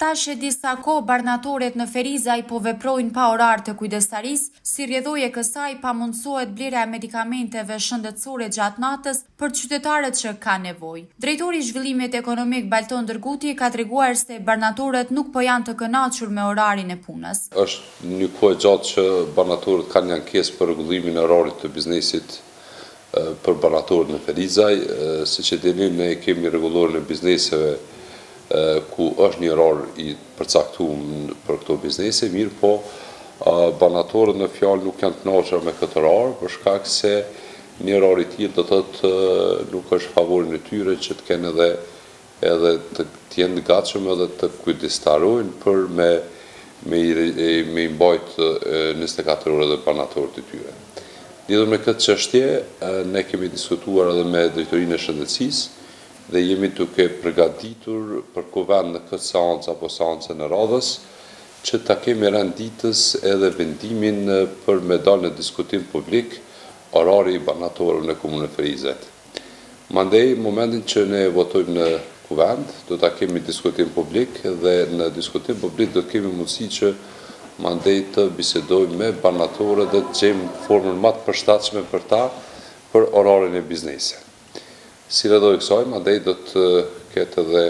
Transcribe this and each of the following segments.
Tash e disa kohë barnatoret në Ferizaj po veprojnë pa orar të kujdestarisë, si rrjedhojë e kësaj pamundsohet blera e medikamenteve shëndetësore gjatë natës për qytetarët që kanë nevojë. Drejtori i Zhvillimit Ekonomik Balton Dërguti ka treguar se barnatorët nuk po janë të kënaqur me orarin e punës. Është një kohë gjatë që barnatorët kanë një ankesë për rregullimin e orarit të biznesit për barnatorët në Ferizaj, siç e dini ne kemi rregullorin e bizneseve ku është një orar i përcaktuar për këto biznese, mirë po barnatorët në fjalë nuk janë të kënaqur me këtë orar për shkak se një orar i tillë do thotë nuk është favorin e tyre që të kenë edhe të jenë të gatshëm edhe të kujdestarojnë për me i mbajt 24 orë dhe barnatorët e tyre. Lidhur me këtë çështje, ne kemi diskutuar edhe me drejtorinë e shëndetësisë dhe jemi duke përgatitur për kuvend në këtë seancë apo seancën e radhës që ta kemi rënë ditës edhe vendimin për me dalë në diskutim publik orari i barnatorëve në komunën e Ferizajt. Mandej, momentin që ne votojmë në kuvend, do ta kemi diskutim publik dhe në diskutim publik do të kemi mundësi që mandej të bisedojmë me barnatorët dhe të gjejmë formën më të përshtatshme për ta për orarin e biznesit. Si rrjedhojë kësaj, mandej do të ketë edhe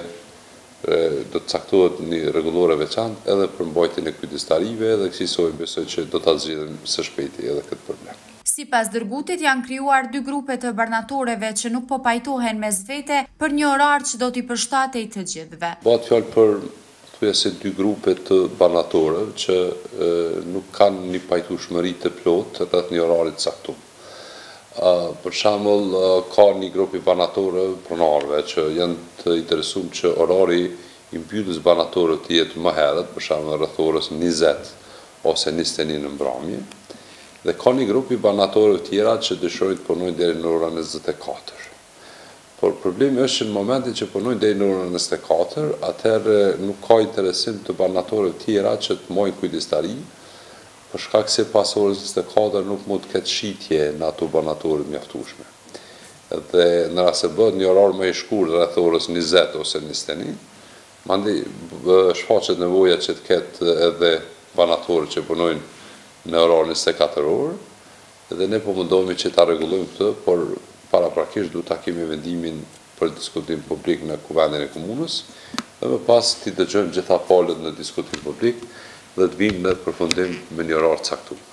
do të caktohet një rregullore veçantë edhe për mbajtjen e kujdestarive dhe kësaj besoj që do ta zgjidhim së shpejti edhe këtë problem. Sipas Dërgutit janë krijuar 2 grupe të barnatorëve që nuk po pajtohen mes vete për një orar që do t'i përshtatej të gjithëve. Bëhet fjalë për thuajse 2 grupe të barnatorëve që nuk kanë një pajtueshmëri të plotë rreth një orari të caktuar. Për shembull, ka një grup i barnatorëve pronarëve që janë të interesuar që orari i mbylljes barnatorëve të jetë më herët, për shembull rreth orës 20 ose 21 në mbrëmje. Dhe ka një grup i barnatorëve tjera që dëshirojnë të punojnë deri në orën 24. Por problemi është që në momentin që punojnë deri në orën 24, atëherë nuk ka interesim të barnatorëve tjera që të mojnë kujdestari, për shkak se pas orës 24 nuk mund të ketë shitje në ato barnatorë mjaftueshme. Dhe në rast se bëhet një orar më i shkurtër rreth orës 20 ose 21, mandej shfaqet nevoja që të ketë edhe barnatorë që punojnë në orar 24 orë, dhe ne po mundohemi që ta rregullojmë këtë, por paraprakisht duhet ta kemi vendimin për diskutim publik në kuvendin e komunës, dhe më pas t'i dëgjojmë gjitha palët në diskutim publik dhe të vim në përfundim me një orar caktuar.